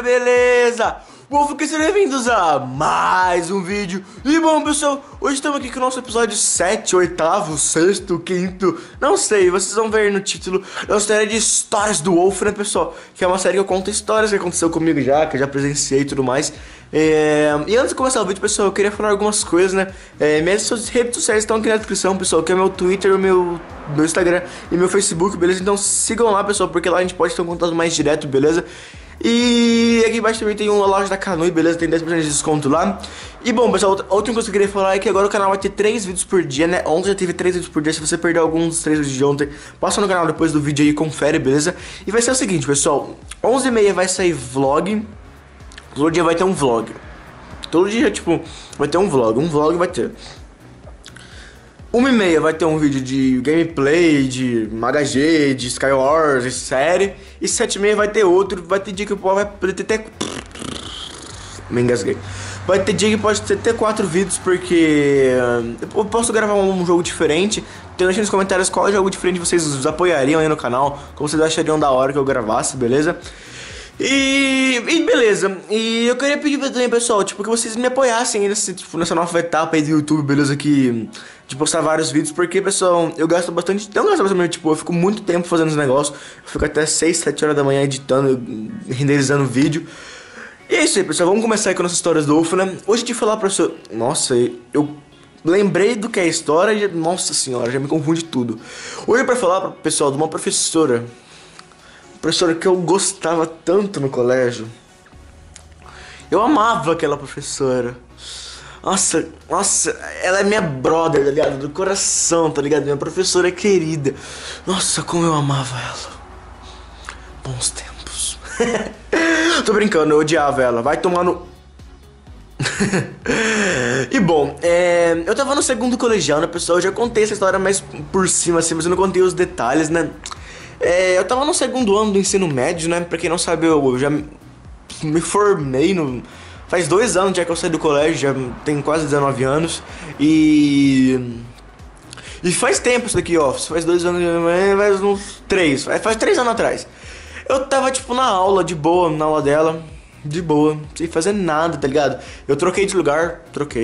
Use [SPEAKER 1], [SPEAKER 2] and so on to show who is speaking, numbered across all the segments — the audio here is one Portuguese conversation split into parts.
[SPEAKER 1] beleza? Bom, que sejam bem-vindos a mais um vídeo. E bom, pessoal, hoje estamos aqui com o nosso episódio 7, oitavo, sexto, quinto, não sei, vocês vão ver no título. É uma série de histórias do Wolf, né, pessoal? Que é uma série que eu conto histórias que aconteceu comigo já, que eu já presenciei e tudo mais. E antes de começar o vídeo, pessoal, eu queria falar algumas coisas, né? Minhas redes sociais estão aqui na descrição, pessoal, que é meu Twitter, meu Instagram e meu Facebook, beleza? Então sigam lá, pessoal, porque lá a gente pode ter um contato mais direto, beleza? E aqui embaixo também tem uma loja da Kanui, beleza? Tem 10% de desconto lá. E bom, pessoal, a outra coisa que eu queria falar é que agora o canal vai ter 3 vídeos por dia, né? Ontem já teve 3 vídeos por dia. Se você perdeu alguns dos 3 vídeos de ontem, passa no canal depois do vídeo aí e confere, beleza? E vai ser o seguinte, pessoal, 11h30 vai sair vlog. Todo dia vai ter um vlog. Todo dia, tipo, vai ter um vlog vai ter. 1h30 vai ter um vídeo de gameplay, de MagaG, de Skywars, de série. E 7h30 vai ter outro. Vai ter dia que o povo vai poder ter até... Me engasguei. Vai ter dia que pode ter até 4 vídeos, porque eu posso gravar um jogo diferente. Então deixa nos comentários qual jogo diferente vocês apoiariam aí no canal, como vocês achariam da hora que eu gravasse, beleza? E beleza, e eu queria pedir também, pessoal, tipo, que vocês me apoiassem aí nessa nova etapa aí do YouTube, beleza, de postar vários vídeos, porque, pessoal, eu gasto bastante, não gasto bastante, tipo, eu fico muito tempo fazendo os negócios, eu fico até 6, 7 horas da manhã editando, renderizando vídeo. E é isso aí, pessoal, vamos começar aí com nossas histórias do UFO, né? Hoje de falar pra você, nossa, eu lembrei do que é a história e, nossa senhora, já me confunde tudo. Hoje pra falar, pessoal, de uma professora que eu gostava tanto no colégio. Eu amava aquela professora. Nossa, ela é minha brother, tá ligado? Do coração, tá ligado? Minha professora querida. Nossa, como eu amava ela. Bons tempos. Tô brincando, eu odiava ela. Vai tomar no... E bom, eu tava no segundo colegial, né, pessoal? Eu já contei essa história mais por cima, assim, mas eu não contei os detalhes, né? Eu tava no segundo ano do ensino médio, né? Pra quem não sabe, eu já me formei faz 2 anos já que eu saí do colégio, já tenho quase 19 anos. E faz tempo isso daqui, ó. Faz 2 anos, faz uns 3. Faz 3 anos atrás. Eu tava, tipo, na aula, de boa, na aula dela. De boa, sem fazer nada, tá ligado? Eu troquei de lugar,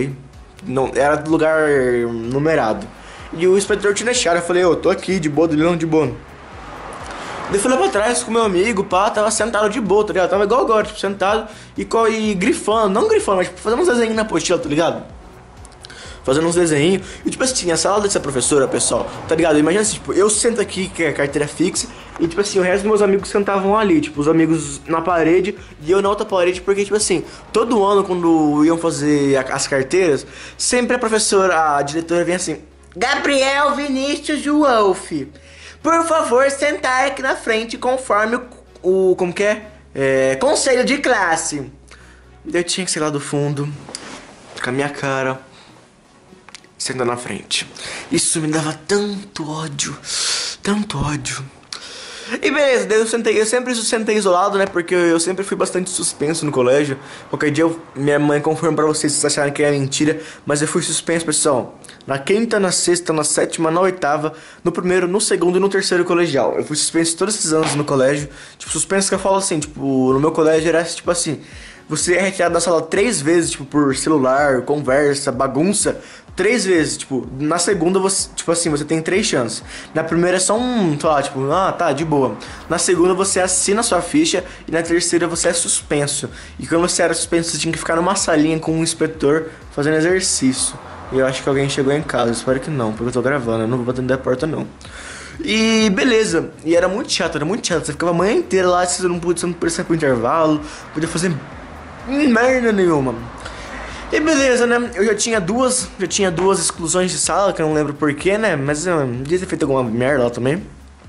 [SPEAKER 1] não, era lugar numerado. E o inspetor tinha deixado, eu falei, eu tô aqui, de boa, de boa. Daí fui lá pra trás com meu amigo, pá, tava sentado de boa, tá ligado? Tava igual agora, tipo, sentado e grifando, não grifando, mas tipo, fazendo uns desenhos na apostila, tá ligado? Fazendo uns desenhos. E tipo assim, a sala dessa professora, pessoal, tá ligado? Imagina assim, tipo, eu sento aqui, que é a carteira fixa, e tipo assim, o resto dos meus amigos sentavam ali, tipo, os amigos na parede e eu na outra parede, porque tipo assim, todo ano quando iam fazer as carteiras, sempre a professora, a diretora vinha assim: Gabriel Vinícius Wolf, por favor, sentar aqui na frente conforme o como que é? Conselho de classe. Eu tinha que ser lá do fundo, com a minha cara, sentar na frente. Isso me dava tanto ódio, tanto ódio. E beleza, daí eu sempre sentei isolado, né? Porque eu sempre fui bastante suspenso no colégio. Qualquer dia minha mãe confirma pra vocês se vocês acharem que é mentira, mas eu fui suspenso, pessoal. Na quinta, na sexta, na sétima, na oitava, no primeiro, no segundo e no terceiro colegial. Eu fui suspenso todos esses anos no colégio. Tipo, suspenso que eu falo assim, tipo, no meu colégio era tipo assim: você é retirado da sala 3 vezes, tipo, por celular, conversa, bagunça. 3 vezes, tipo, na segunda você, tipo assim, você tem 3 chances. Na primeira é só sei lá, tipo, tá, de boa. Na segunda você assina a sua ficha e na terceira você é suspenso. E quando você era suspenso, você tinha que ficar numa salinha com um inspetor fazendo exercício. E eu acho que alguém chegou em casa, espero que não, porque eu tô gravando, eu não vou atender a porta não. E beleza, e era muito chato, você ficava a manhã inteira lá, você não podia sair pro intervalo, podia fazer merda nenhuma. E beleza, né? Eu já tinha duas exclusões de sala, que eu não lembro porquê, né? Mas eu devia ter feito alguma merda lá também.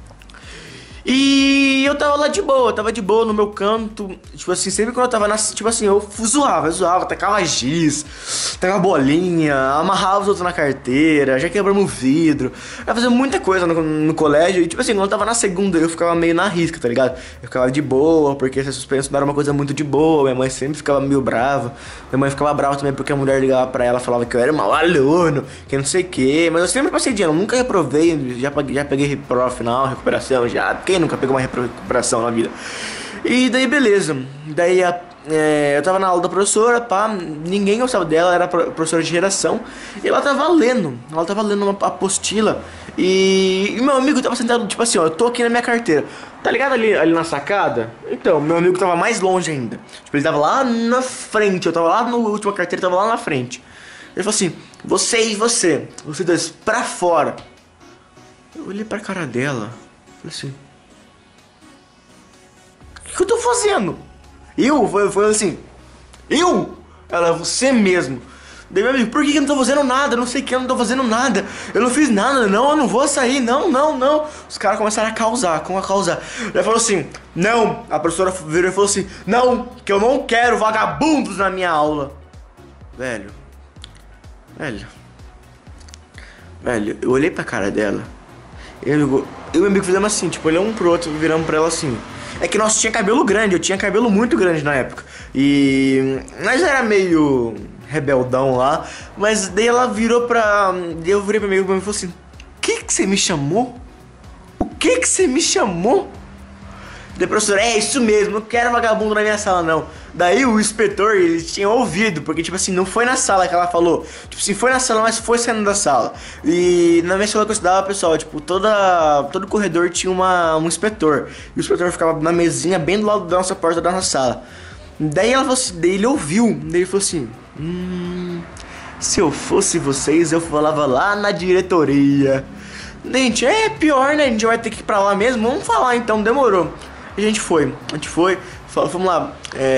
[SPEAKER 1] E eu tava lá de boa, no meu canto. Tipo assim, sempre quando eu tava tipo assim, eu zoava, tacava giz, tacava bolinha, amarrava os outros na carteira, já quebramos o vidro. Eu fazia muita coisa no colégio. E tipo assim, quando eu tava na segunda, eu ficava meio na risca, tá ligado? Eu ficava de boa, porque ser suspenso não era uma coisa muito de boa. Minha mãe sempre ficava meio brava. Minha mãe ficava brava também porque a mulher ligava pra ela, falava que eu era um mau aluno, que não sei o que. Mas eu sempre passei de ano, nunca reprovei, já peguei prova final, recuperação já. Quem nunca pegou uma recuperação na vida? E daí beleza. Daí eu tava na aula da professora, pá, ninguém gostava dela, era professora de redação. E ela tava lendo uma apostila. E meu amigo tava sentado, tipo assim, ó, eu tô aqui na minha carteira. Tá ligado ali na sacada? Então, meu amigo tava mais longe ainda. Tipo, ele tava lá na frente, eu tava lá no última carteira, tava lá na frente. Ele falou assim, vocês dois, pra fora. Eu olhei pra cara dela, falei assim, o que eu tô fazendo? Foi assim, ela, você mesmo. Daí meu amigo, por que eu não tô fazendo nada? Não sei o que, eu não tô fazendo nada. Eu não fiz nada, não, eu não vou sair, não. Os caras começaram a causar. Ele falou assim, não, a professora virou e falou assim, não, que eu não quero vagabundos na minha aula. Velho, eu olhei pra cara dela. Eu e meu amigo fizemos assim, tipo, olhamos um pro outro, viramos pra ela assim. É que nós tinha cabelo grande, eu tinha cabelo muito grande na época. E nós era meio rebeldão lá. Mas daí ela virou pra... Daí eu virei pra mim e falou assim, o que você me chamou? O que você me chamou? Daí professor, é isso mesmo, não quero vagabundo na minha sala não. Daí o inspetor, ele tinha ouvido, porque tipo assim, não foi na sala que ela falou. Tipo assim, foi na sala, mas foi saindo da sala. E na minha escola que eu estudava, pessoal, tipo, todo corredor tinha um inspetor. E o inspetor ficava na mesinha bem do lado da nossa porta da nossa sala. Daí ela falou assim, daí ele ouviu, daí ele falou assim, se eu fosse vocês, eu falava lá na diretoria. Daí a gente, é pior, né? A gente vai ter que ir pra lá mesmo, vamos falar então, demorou. A gente foi, fomos lá,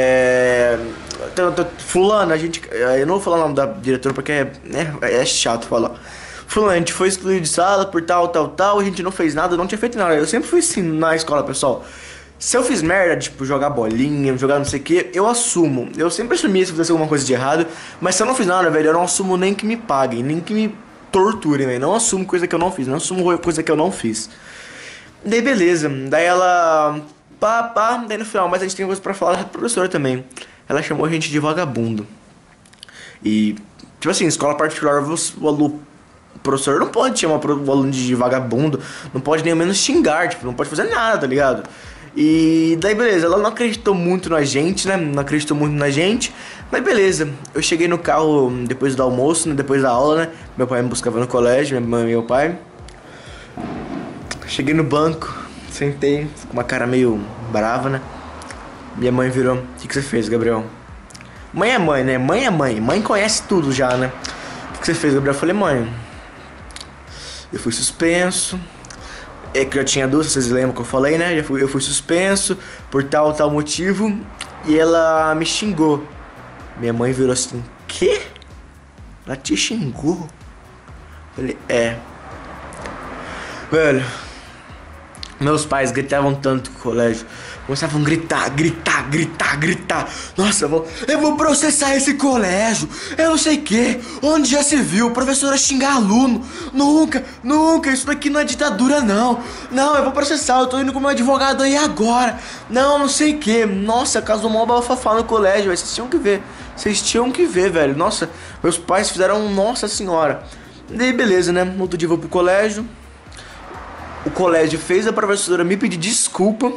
[SPEAKER 1] fulano, eu não vou falar o nome da diretora porque é chato falar. Fulano, a gente foi excluído de sala por tal, a gente não fez nada, não tinha feito nada. Eu sempre fui assim na escola, pessoal. Se eu fiz merda, tipo, jogar bolinha, jogar não sei o que, eu assumo. Eu sempre assumi se fizesse alguma coisa de errado, mas se eu não fiz nada, velho, eu não assumo nem que me paguem, nem que me torturem, velho. Não assumo coisa que eu não fiz, não assumo coisa que eu não fiz. Daí beleza, daí ela... daí no final, mas a gente tem coisa pra falar da professora também. Ela chamou a gente de vagabundo. E, tipo assim, escola particular, o professor não pode chamar o aluno de vagabundo, não pode nem ao menos xingar, tipo, não pode fazer nada, tá ligado? E daí beleza, ela não acreditou muito na gente, né? Mas beleza, eu cheguei no carro depois do almoço, né? Depois da aula, né? Meu pai me buscava no colégio, minha mãe e meu pai. Cheguei no banco, sentei com uma cara meio brava, né? Minha mãe virou, o que você fez, Gabriel? Mãe é mãe, né? Mãe é mãe, mãe conhece tudo já, né? O que você fez, Gabriel? Eu falei, mãe, eu fui suspenso. É que eu tinha duas, vocês lembram que eu falei, né? Eu fui suspenso por tal motivo. E ela me xingou. Minha mãe virou assim, quê? Ela te xingou? Eu falei, velho, meus pais gritavam tanto no colégio. Começavam a gritar. Nossa, eu vou processar esse colégio. Eu não sei o que. Onde já se viu professora xingar aluno? Nunca. Isso daqui não é ditadura, não. Não, eu vou processar. Eu tô indo com meu advogado aí agora. Não sei o que. Nossa, caso do mó bafafá no colégio. Vocês tinham que ver, velho. Nossa, meus pais fizeram nossa senhora. Daí beleza, né? No outro dia eu vou pro colégio. O colégio fez a professora me pedir desculpa.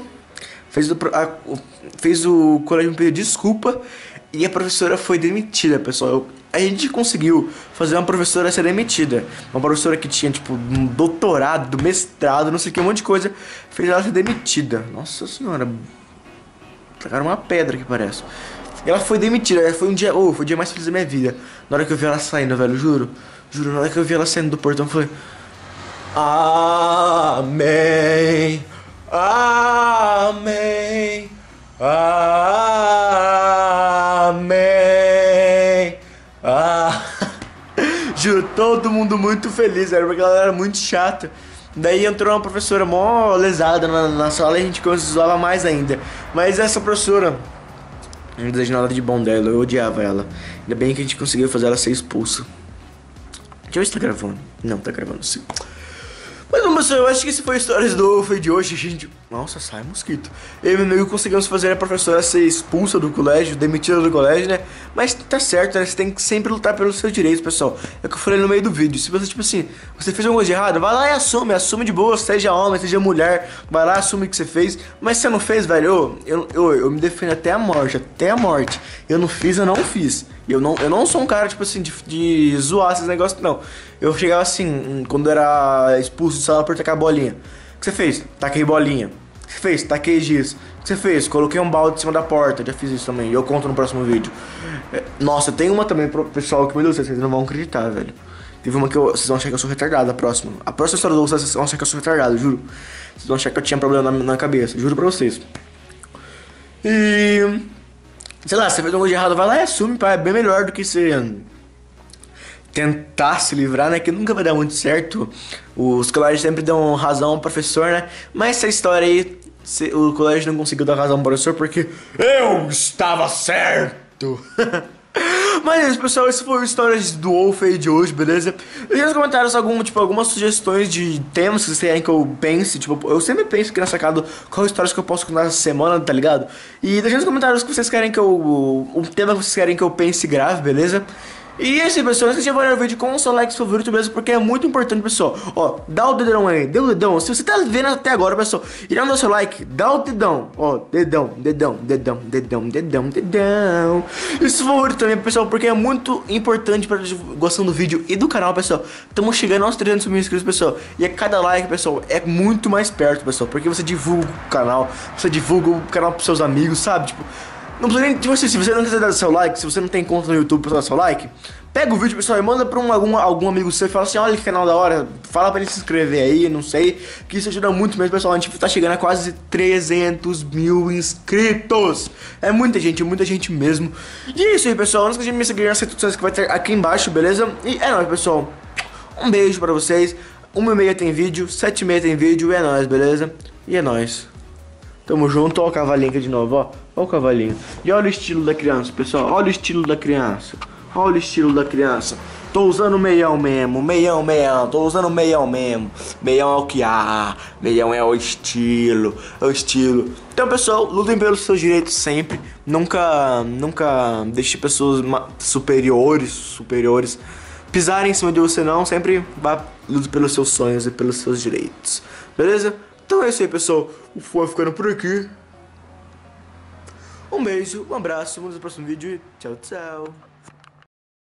[SPEAKER 1] Fez o colégio me pedir desculpa. E a professora foi demitida, pessoal. A gente conseguiu fazer uma professora ser demitida. Uma professora que tinha, tipo, um doutorado, mestrado, não sei o que, um monte de coisa. Fez ela ser demitida. Nossa senhora. Tacaram uma pedra que parece. E ela foi demitida. Foi foi o dia mais feliz da minha vida. Na hora que eu vi ela saindo, velho, juro, na hora que eu vi ela saindo do portão, foi... Amém. Juro, todo mundo muito feliz, velho, porque ela era muito chata. Daí entrou uma professora mó lesada na sala e a gente zoava mais ainda. Mas essa professora, não desejo nada de bom dela, eu odiava ela. Ainda bem que a gente conseguiu fazer ela ser expulsa. Deixa eu ver se tá gravando. Não, tá gravando sim. Mas Bom, pessoal, eu acho que esse foi a história do foi de hoje, gente. Nossa, sai mosquito. Eu e meu amigo conseguimos fazer a professora ser expulsa do colégio, demitida do colégio, né? Mas tá certo, né? Você tem que sempre lutar pelos seus direitos, pessoal. É o que eu falei no meio do vídeo. Se você, tipo assim, você fez alguma coisa de errado, vai lá e assume de boa, seja homem, seja mulher, vai lá, assume o que você fez. Mas se você não fez, velho, eu me defendo até a morte, até a morte. Eu não fiz, eu não fiz. Eu não sou um cara, tipo assim, de zoar esses negócios, não. Eu chegava assim, quando eu era expulso do salão por tacar bolinha. O que você fez? Taquei bolinha. O que você fez? Taquei giz. O que você fez? Coloquei um balde em cima da porta. Já fiz isso também. E eu conto no próximo vídeo. Nossa, tem uma também pro pessoal que, meu Deus, vocês não vão acreditar, velho. Teve uma que vocês vão achar que eu sou retardado, a próxima. A próxima história do vocês vão achar que eu sou retardado, juro. Vocês vão achar que eu tinha problema na cabeça, juro pra vocês. E... sei lá, você fez alguma coisa de errado, vai lá e assume, pá. É bem melhor do que você tentar se livrar, né? Que nunca vai dar muito certo. Os colégios sempre dão razão ao professor, né? Mas essa história aí, o colégio não conseguiu dar razão ao professor porque eu estava certo. Mas é isso, pessoal, esse foi o Histórias do Wolf aí de hoje, beleza? Deixa nos comentários algumas sugestões de temas que vocês querem que eu pense. Tipo, eu sempre penso aqui na sacada qual histórias que eu posso contar essa semana, tá ligado? E deixa nos comentários que vocês querem que eu... o tema que vocês querem que eu pense e grave, beleza? E é isso aí, pessoal, não esqueça de avaliar o vídeo com o seu like favorito, beleza? Porque é muito importante, pessoal. Ó, dá o dedão aí, dê o dedão. Se você tá vendo até agora, pessoal, e não dá o seu like, dá o dedão. Ó, dedão. E se favorito também, pessoal, porque é muito importante pra gostar do vídeo e do canal, pessoal. Estamos chegando aos 300 mil inscritos, pessoal. E a cada like, pessoal, é muito mais perto, pessoal. Porque você divulga o canal, você divulga o canal pros seus amigos, sabe? Tipo... não precisa nem, tipo assim, se você não quiser dar seu like, se você não tem conta no YouTube pra dar seu like, pega o vídeo, pessoal, e manda pra algum amigo seu e fala assim, olha que canal da hora, fala pra ele se inscrever aí, não sei, que isso ajuda muito mesmo, pessoal. A gente tá chegando a quase 300 mil inscritos. É muita gente mesmo. E é isso aí, pessoal, não esqueça de me seguir nas redes sociais que vai ter aqui embaixo, beleza? E é nóis, pessoal. Um beijo pra vocês. 1h30 tem vídeo, 7h30 tem vídeo, e é nóis, beleza? E é nóis. Tamo junto, ó o cavalinho aqui de novo, ó. Ó o cavalinho. E olha o estilo da criança, pessoal. Olha o estilo da criança. Olha o estilo da criança. Tô usando meião mesmo. Meião. Tô usando meião mesmo. Meião é o que há. Meião é o estilo. É o estilo. Então, pessoal, lutem pelos seus direitos sempre. Nunca deixe pessoas superiores pisarem em cima de você, não. Sempre vá lutar pelos seus sonhos e pelos seus direitos. Beleza? Então é isso aí, pessoal. O Foi ficando por aqui. Um beijo, um abraço, vemos no próximo vídeo e tchau, tchau.